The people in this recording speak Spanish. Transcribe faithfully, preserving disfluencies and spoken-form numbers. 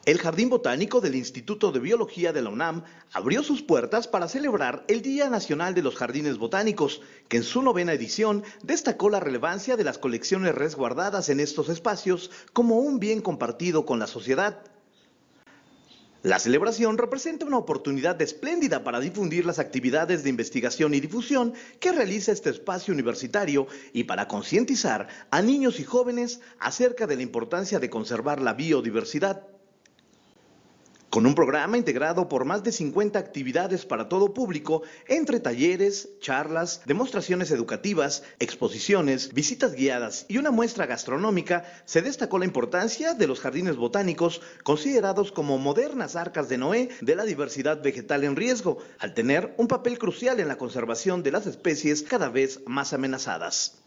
El Jardín Botánico del Instituto de Biología de la UNAM abrió sus puertas para celebrar el Día Nacional de los Jardines Botánicos, que en su novena edición destacó la relevancia de las colecciones resguardadas en estos espacios como un bien compartido con la sociedad. La celebración representa una oportunidad espléndida para difundir las actividades de investigación y difusión que realiza este espacio universitario y para concientizar a niños y jóvenes acerca de la importancia de conservar la biodiversidad. Con un programa integrado por más de cincuenta actividades para todo público, entre talleres, charlas, demostraciones educativas, exposiciones, visitas guiadas y una muestra gastronómica, se destacó la importancia de los jardines botánicos, considerados como modernas arcas de Noé de la diversidad vegetal en riesgo, al tener un papel crucial en la conservación de las especies cada vez más amenazadas.